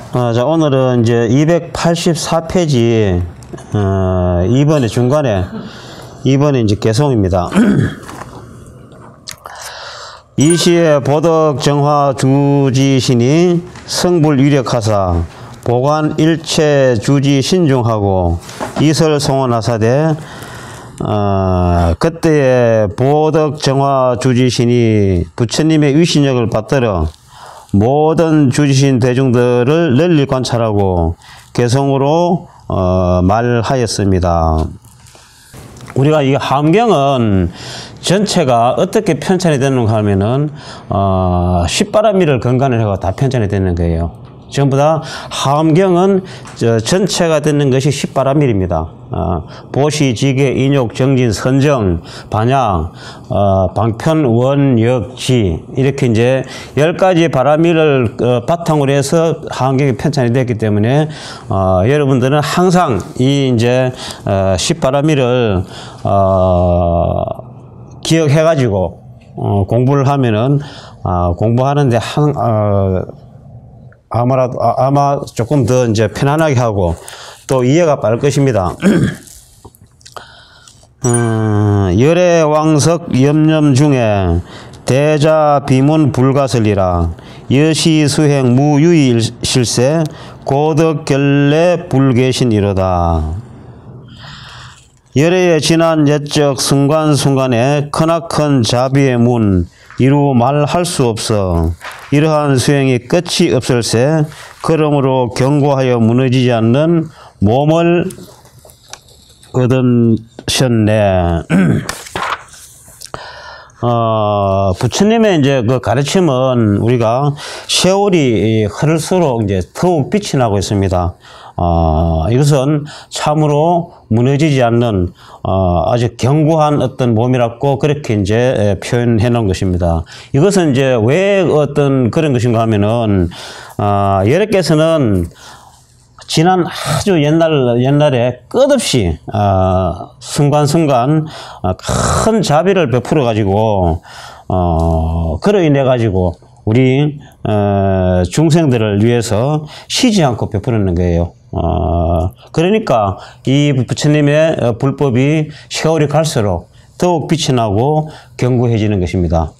자, 오늘은 이제 284페이지, 2번의 중간에, 2번의 이제 개송입니다. 이 시에 보덕 정화 주지신이 성불 위력하사 보관 일체 주지 신중하고 이설 송원하사대 그때의 보덕 정화 주지신이 부처님의 위신력을 받들어 모든 주지신 대중들을 널리 관찰하고 개성으로 말하였습니다. 우리가 이 함경은 전체가 어떻게 편찬이 되는가 하면은 십바라밀을 근간을 해서 다 편찬이 되는 거예요. 전부 다 함경은 전체가 되는 것이 십바라밀입니다. 보시, 지계, 인욕, 정진, 선정, 반야, 방편, 원, 역, 지 이렇게 이제 10가지 바라밀을 바탕으로 해서 함경이 편찬이 됐기 때문에 여러분들은 항상 이 이제 십바라밀을 기억해 가지고 공부를 하면은 공부하는데 아마 조금 더 이제 편안하게 하고 또 이해가 빠를 것입니다. 열애왕석 염염 중에 대자 비문 불가설이라 여시수행 무유의 실세 고덕결례 불계신이로다. 열애의 지난 옛적 순간순간에 크나큰 자비의 문 이루 말할 수 없어 이러한 수행이 끝이 없을세 그러므로 경고하여 무너지지 않는 몸을 얻으셨네. 부처님의 이제 그 가르침은 우리가 세월이 흐를수록 이제 더욱 빛이 나고 있습니다. 이것은 참으로 무너지지 않는 아주 견고한 어떤 몸이라고 그렇게 이제 표현해 놓은 것입니다. 이것은 이제 왜 어떤 그런 것인가 하면은 여러께서는 지난 아주 옛날에 끝없이 순간순간 큰 자비를 베풀어 가지고 그로 인해 가지고 우리 중생들을 위해서 쉬지 않고 베푸는 거예요. 그러니까 이 부처님의 불법이 세월이 갈수록 더욱 빛이 나고 견고해지는 것입니다.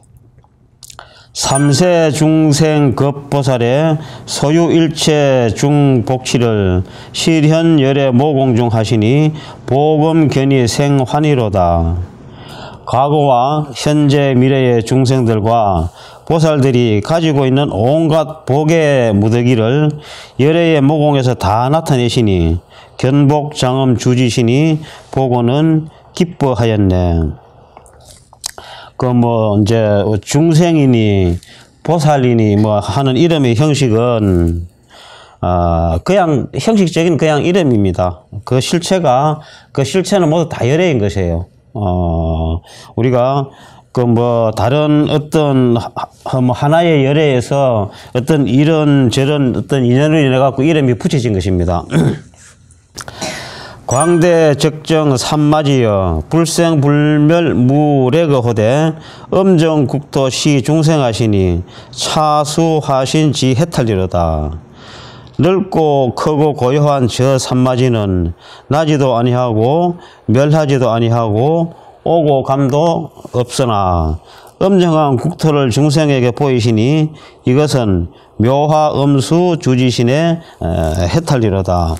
삼세 중생 급보살의 소유일체 중복치를 실현열애 모공중 하시니 보금견이 생환희로다. 과거와 현재 미래의 중생들과 보살들이 가지고 있는 온갖 복의 무더기를 열애의 모공에서 다 나타내시니 견복장엄 주지시니 보고는 기뻐하였네. 이제 중생이니 보살이니 하는 이름의 형식은 그냥 형식적인 그냥 이름입니다. 그 실체는 모두 다 열애인 것이에요. 우리가 다른 어떤 하나의 열애에서 어떤 이런저런 어떤 인연을 인해 갖고 이름이 붙여진 것입니다. 광대 적정 삼마지여 불생불멸 무례거호대 엄정국토 시 중생하시니 차수하신 지 해탈리로다. 넓고 크고 고요한 저 삼마지는 나지도 아니하고 멸하지도 아니하고 오고 감도 없으나 엄정한 국토를 중생에게 보이시니 이것은 묘화 음수 주지신의 해탈리로다.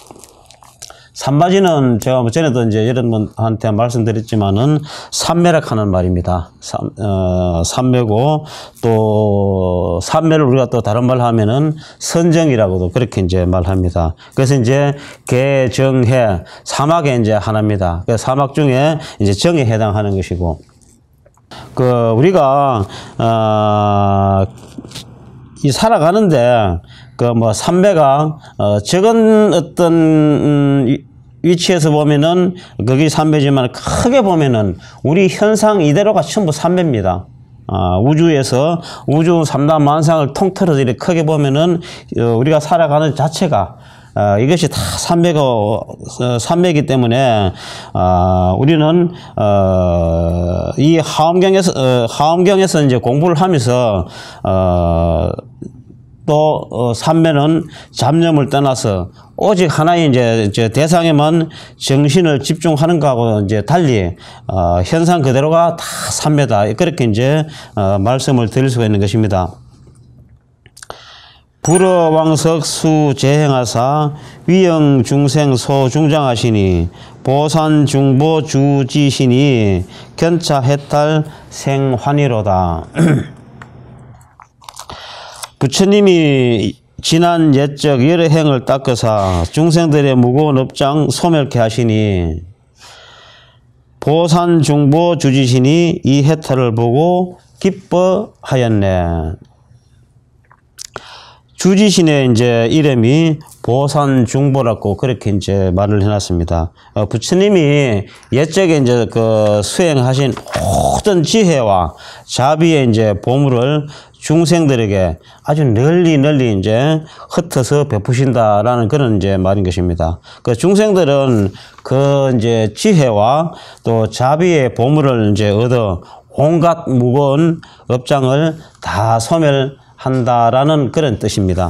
삼마지는 제가 전에도 이제 여러분한테 말씀드렸지만은 삼매락하는 말입니다. 삼매고 또 삼매를 우리가 또 다른 말로 하면은 선정이라고도 그렇게 이제 말합니다. 그래서 이제 개정해 사막의 이제 하나입니다. 그 사막 중에 이제 정에 해당하는 것이고 우리가 이 살아가는데 삼매가 적은 어떤 위치에서 보면은 거기 삼매지만 크게 보면은 우리 현상 이대로가 전부 삼매입니다. 우주에서 우주 삼단만상을 통틀어서 이렇게 크게 보면은 우리가 살아가는 자체가 이것이 다 삼매이기 때문에 우리는 이 하엄경에서 이제 공부를 하면서 또 삼매는 잡념을 떠나서 오직 하나의 이제 대상에만 정신을 집중하는 거하고 이제 달리 현상 그대로가 다 삼매다. 그렇게 이제 말씀을 드릴 수가 있는 것입니다. 불어왕석 수재행하사 위영중생 소중장하시니 보산중보주지시니 견차해탈 생환이로다. 부처님이 지난 옛적 여러 행을 닦으사 중생들의 무거운 업장 소멸케 하시니 보산중보주지시니 이 해탈을 보고 기뻐하였네. 주지신의 이제 이름이 보산중보라고 그렇게 이제 말을 해놨습니다. 부처님이 옛적에 이제 그 수행하신 모든 지혜와 자비의 이제 보물을 중생들에게 아주 널리 이제 흩어서 베푸신다라는 그런 이제 말인 것입니다. 그 중생들은 그 이제 지혜와 또 자비의 보물을 이제 얻어 온갖 무거운 업장을 다 소멸한다라는 그런 뜻입니다.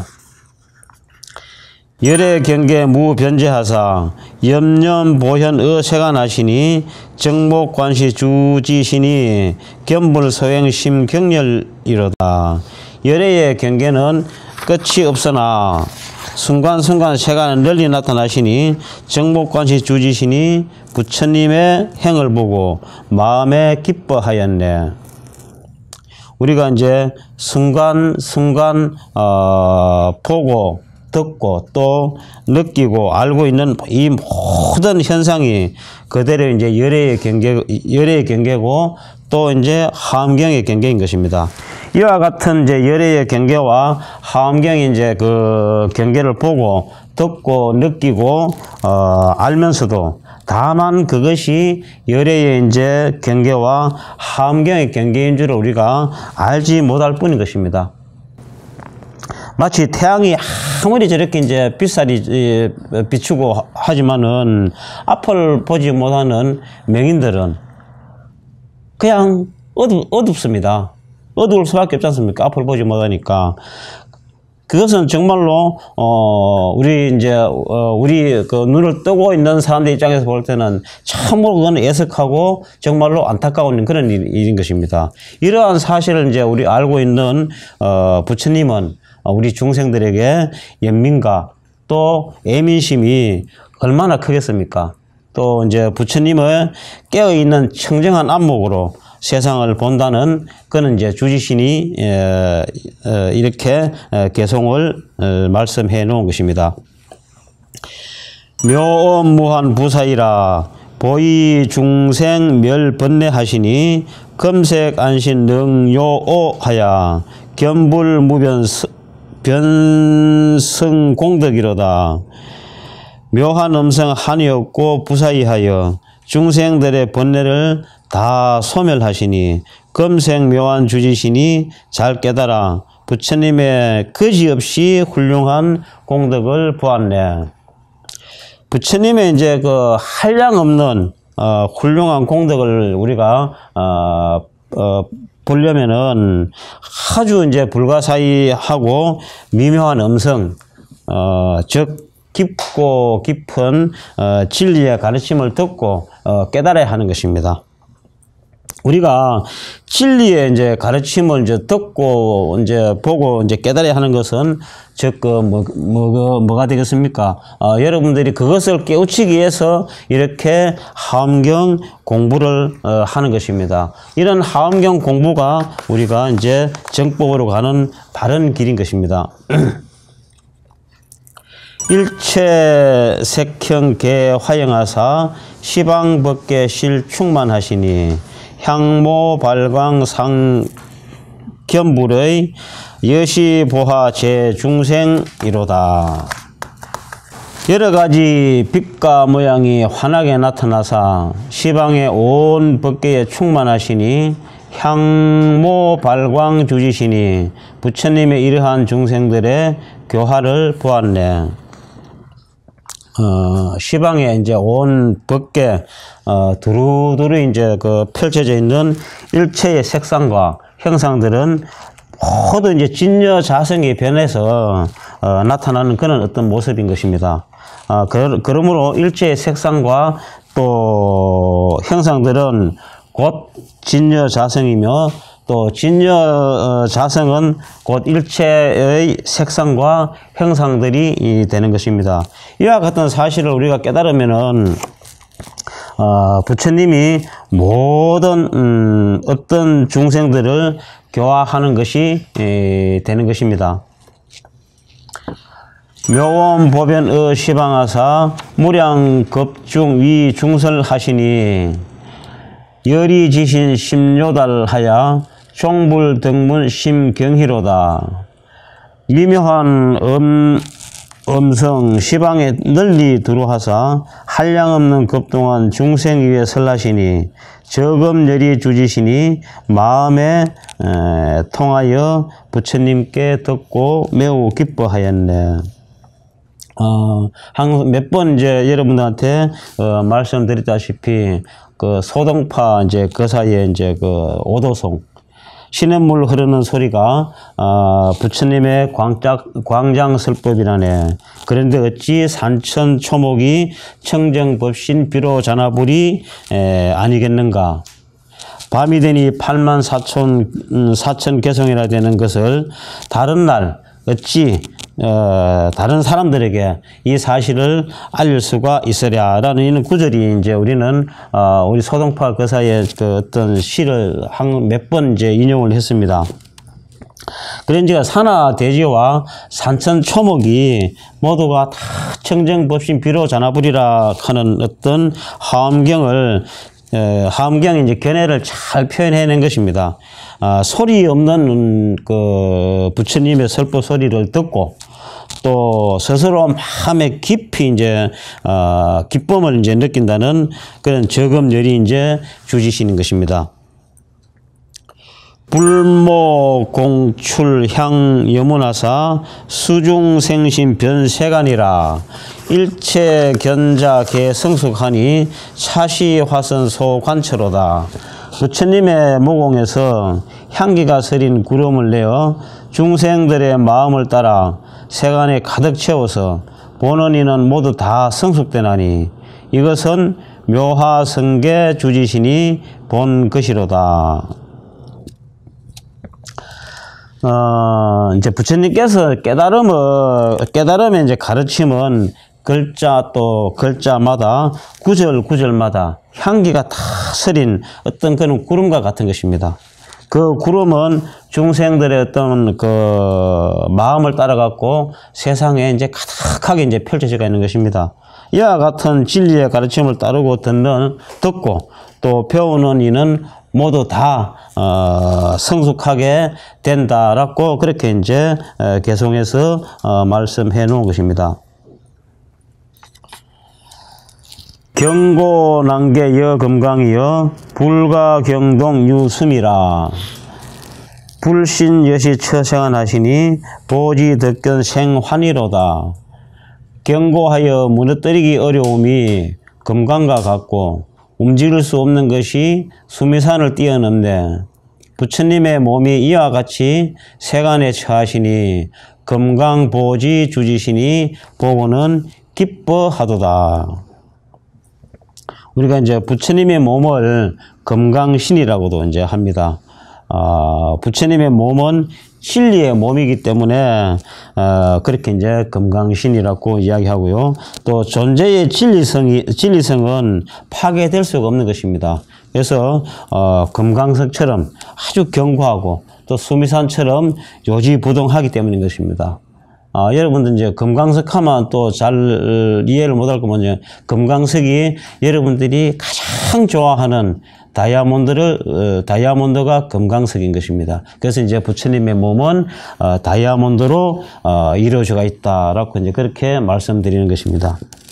열의 경계 무변제하사 염념보현의 세간하시니 정목관시 주지시니 견불소행심 경렬이로다. 열의 경계는 끝이 없으나 순간순간 세간에 널리 나타나시니 정목관시 주지시니 부처님의 행을 보고 마음에 기뻐하였네. 우리가 이제 순간순간 보고 듣고 또 느끼고 알고 있는 이 모든 현상이 그대로 이제 열애의 경계고 또 이제 하엄경의 경계인 것입니다. 이와 같은 이제 열애의 경계와 하엄경의 이제 그 경계를 보고 듣고 느끼고 알면서도 다만 그것이 열애의 이제 경계와 하엄경의 경계인 줄을 우리가 알지 못할 뿐인 것입니다. 마치 태양이 아무리 저렇게 이제 빛살이 비추고 하지만은 앞을 보지 못하는 맹인들은 그냥 어둡습니다. 어두울 수밖에 없지 않습니까? 앞을 보지 못하니까. 그것은 정말로 우리 그 눈을 뜨고 있는 사람들 입장에서 볼 때는 참으로 그건 애석하고 정말로 안타까운 그런 일인 것입니다. 이러한 사실을 이제 우리 알고 있는 부처님은 우리 중생들에게 연민과 또 애민심이 얼마나 크겠습니까? 또 이제 부처님의 깨어있는 청정한 안목으로 세상을 본다는 그는 이제 주지신이 이렇게 개송을 말씀해 놓은 것입니다. 묘엄무한 부사이라 보이 중생 멸번뇌하시니 검색 안신 능요오하야 견불무변 변성공덕이로다. 묘한 음성 한이 없고 부사이하여 중생들의 번뇌를 다 소멸하시니 검색 묘한 주지시니 잘 깨달아 부처님의 거지없이 훌륭한 공덕을 보았네. 부처님의 이제 그 한량없는 훌륭한 공덕을 우리가 보려면은 아주 이제 불가사의하고 미묘한 음성, 즉 깊고 깊은 진리의 가르침을 듣고 깨달아야 하는 것입니다. 우리가 진리의 이제 가르침을 이제 듣고 이제 보고 이제 깨달아야 하는 것은 즉 뭐가 되겠습니까? 여러분들이 그것을 깨우치기 위해서 이렇게 하엄경 공부를 하는 것입니다. 이런 하엄경 공부가 우리가 이제 정법으로 가는 바른 길인 것입니다. 일체 색형 개화영하사 시방법계 실충만하시니 향모 발광 상견불의 여시보하 제중생이로다. 여러가지 빛과 모양이 환하게 나타나사 시방의 온 법계에 충만하시니 향모 발광 주지시니 부처님의 이러한 중생들의 교화를 보았네. 시방에 이제 온 법계 두루두루 이제 그 펼쳐져 있는 일체의 색상과 형상들은 모두 이제 진여 자성이 변해서 나타나는 그런 어떤 모습인 것입니다. 그러므로 일체의 색상과 또 형상들은 곧 진여 자성이며 또 진여 자성은 곧 일체의 색상과 형상들이 되는 것입니다. 이와 같은 사실을 우리가 깨달으면은 부처님이 모든 어떤 중생들을 교화하는 것이 되는 것입니다. 묘원 보변의 시방하사 무량겁중 위 중설하시니 열이지신 심요달하야 종불등문 심경희로다. 미묘한 음성 시방에 널리 두루하사 한량없는 급동안 중생 위에 설하시니 저금열이 주지시니 마음에 통하여 부처님께 듣고 매우 기뻐하였네. 항상 몇 번 이제 여러분들한테 말씀드렸다시피 그 소동파 이제 그 사이에 이제 그 오도송 시냇물 흐르는 소리가 부처님의 광장설법이라네. 그런데 어찌 산천 초목이 청정법신 비로자나불이 아니겠는가. 밤이 되니 84,000 개성이나 되는 것을 다른 날 어찌 다른 사람들에게 이 사실을 알릴 수가 있으랴라는 이런 구절이 이제 우리는 우리 소동파 거사의 그 어떤 시를 몇 번 이제 인용을 했습니다. 그런데 산하대지와 산천초목이 모두가 다 청정법신 비로자나불이라 하는 어떤 하엄경의 이제 견해를 잘 표현해낸 것입니다. 소리 없는 그 부처님의 설법 소리를 듣고 또 스스로 마음에 깊이 이제 기쁨을 이제 느낀다는 그런 저금열이 이제 주지시는 것입니다. 불모 공출 향 여문하사 수중생신 변세간이라 일체 견자 개성숙하니 차시 화선 소관처로다. 부처님의 무공에서 향기가 서린 구름을 내어 중생들의 마음을 따라 세간에 가득 채워서 보는 이는 모두 다 성숙되나니 이것은 묘화성계 주지신이 본 것이로다. 이제 부처님께서 깨달음의 이제 가르침은 글자 또 글자마다 구절마다 향기가 다 서린 어떤 그런 구름과 같은 것입니다. 그 구름은 중생들의 어떤 그 마음을 따라갖고 세상에 이제 가득하게 이제 펼쳐져 있는 것입니다. 이와 같은 진리의 가르침을 따르고 듣고 또 배우는 이는 모두 다 성숙하게 된다라고 그렇게 이제 개송해서 말씀해 놓은 것입니다. 경고난계 여금강이여 불가경동 유숨이라. 불신여시 처생하시니 보지덕견 생환이로다. 경고하여 무너뜨리기 어려움이 금강과 같고 움직일 수 없는 것이 수미산을 뛰어넘네. 부처님의 몸이 이와 같이 세간에 처하시니 금강보지 주지시니 보고는 기뻐하도다. 우리가 이제 부처님의 몸을 금강신이라고도 이제 합니다. 부처님의 몸은 진리의 몸이기 때문에 그렇게 이제 금강신이라고 이야기하고요. 또 존재의 진리성은 파괴될 수가 없는 것입니다. 그래서 금강석처럼 아주 견고하고 또 수미산처럼 요지부동하기 때문인 것입니다. 여러분들 이제 금강석 하면 또 잘 이해를 못할 거면 금강석이 여러분들이 가장 좋아하는 다이아몬드가 금강석인 것입니다. 그래서 이제 부처님의 몸은 다이아몬드로 이루어져 있다라고 이제 그렇게 말씀드리는 것입니다.